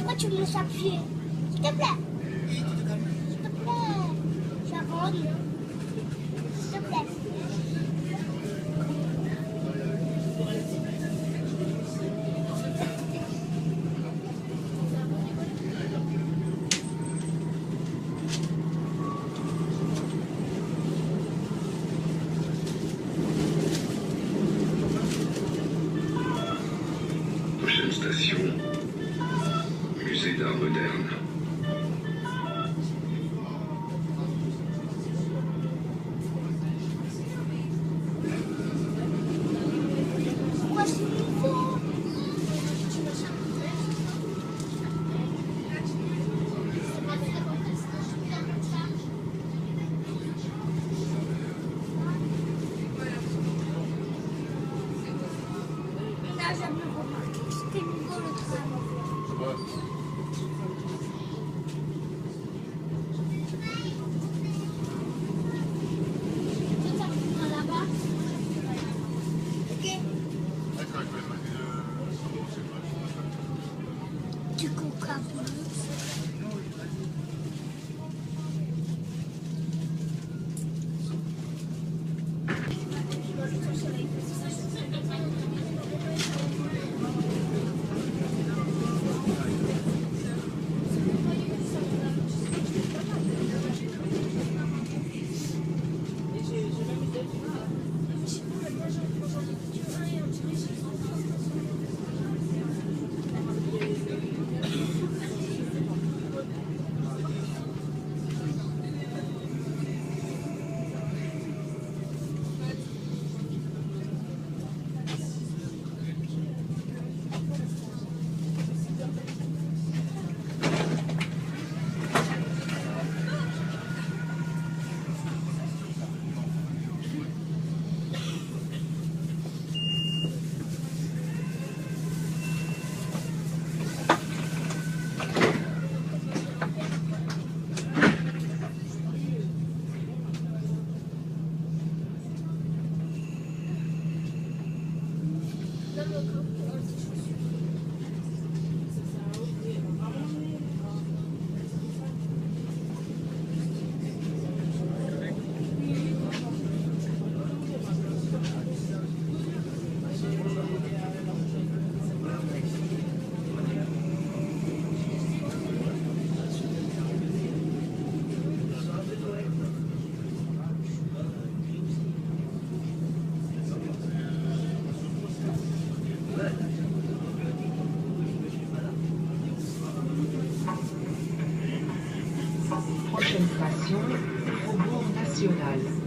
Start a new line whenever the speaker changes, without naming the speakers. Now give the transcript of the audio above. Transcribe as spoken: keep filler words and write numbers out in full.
Pourquoi tu me laisses appuyer? S'il te plaît. S'il te plaît. Sharon. S'il te plaît.
Prochaine station, musée d'art moderne.
Pourquoi c'est nouveau? Là, j'avais remarqué que c'était nouveau le train. Là-bas. Ok. Du coca bleu.
Prochaine station, Faubourg National.